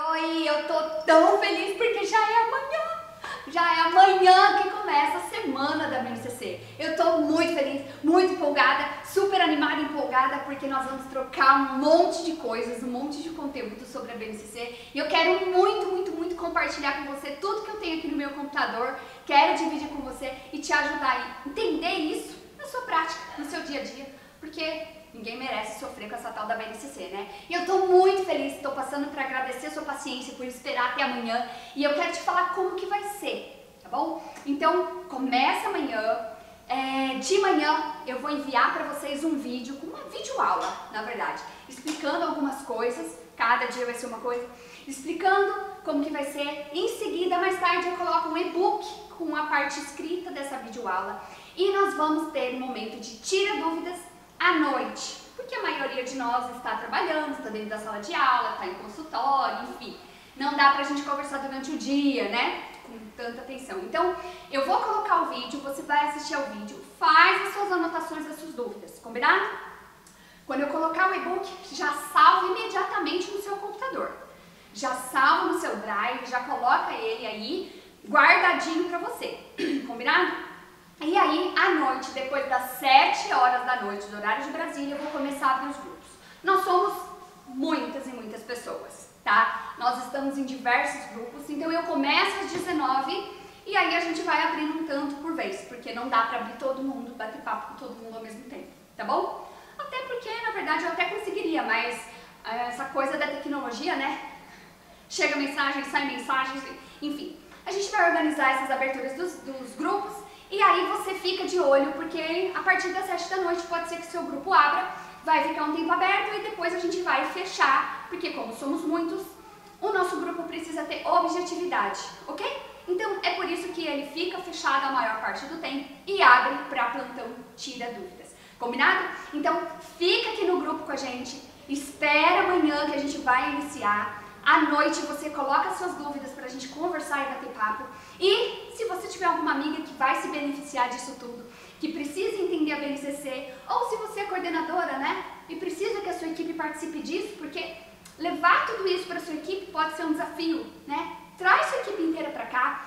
Oi, eu tô tão feliz porque já é amanhã. Já é amanhã que começa a semana da BNCC. Eu tô muito feliz, muito empolgada, super animada e empolgada porque nós vamos trocar um monte de coisas, um monte de conteúdo sobre a BNCC. E eu quero muito compartilhar com você tudo que eu tenho aqui no meu computador. Quero dividir com você e te ajudar a entender isso na sua prática, no seu dia a dia. Porque ninguém merece sofrer com essa tal da BNCC, né? E eu tô muito feliz, tô passando para agradecer a sua paciência por esperar até amanhã. E eu quero te falar como que vai ser, tá bom? Então, começa amanhã. De manhã eu vou enviar para vocês um vídeo, uma videoaula, na verdade, explicando algumas coisas, cada dia vai ser uma coisa, explicando como que vai ser. Em seguida, mais tarde, eu coloco um e-book com a parte escrita dessa videoaula. E nós vamos ter um momento de tira dúvidas à noite, porque a maioria de nós está trabalhando, está dentro da sala de aula, está em consultório, enfim. Não dá pra gente conversar durante o dia, né? Com tanta atenção. Então, eu vou colocar o vídeo, você vai assistir ao vídeo, faz as suas anotações das suas dúvidas, combinado? Quando eu colocar o e-book, já salva imediatamente no seu computador. Já salva no seu drive, já coloca ele aí, guardadinho pra você, combinado? E aí, à noite, depois das 7 horas da noite, do horário de Brasília, eu vou começar a abrir os grupos. Nós somos muitas e muitas pessoas, tá? Nós estamos em diversos grupos, então eu começo às 19 e aí a gente vai abrindo um tanto por vez, porque não dá pra abrir todo mundo, bater papo com todo mundo ao mesmo tempo, tá bom? Até porque, na verdade, eu até conseguiria, mas essa coisa da tecnologia, né? Chega mensagem, sai mensagem, enfim. A gente vai organizar essas aberturas dos grupos. E aí você fica de olho, porque a partir das 7 da noite pode ser que o seu grupo abra, vai ficar um tempo aberto e depois a gente vai fechar, porque como somos muitos, o nosso grupo precisa ter objetividade, ok? Então é por isso que ele fica fechado a maior parte do tempo e abre para plantão tira dúvidas, combinado? Então fica aqui no grupo com a gente, espera amanhã que a gente vai iniciar. À noite você coloca as suas dúvidas para a gente conversar e bater papo. E se você tiver alguma amiga que vai se beneficiar disso tudo, que precisa entender a BNCC, ou se você é coordenadora, né, e precisa que a sua equipe participe disso, porque levar tudo isso para a sua equipe pode ser um desafio, né? Traz sua equipe inteira para cá,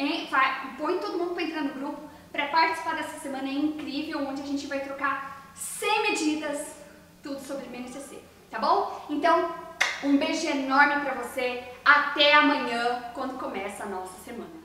põe todo mundo para entrar no grupo, para participar dessa semana incrível, onde a gente vai trocar 100 medidas, tudo sobre BNCC, tá bom? Então, um beijo enorme para você, até amanhã, quando começa a nossa semana.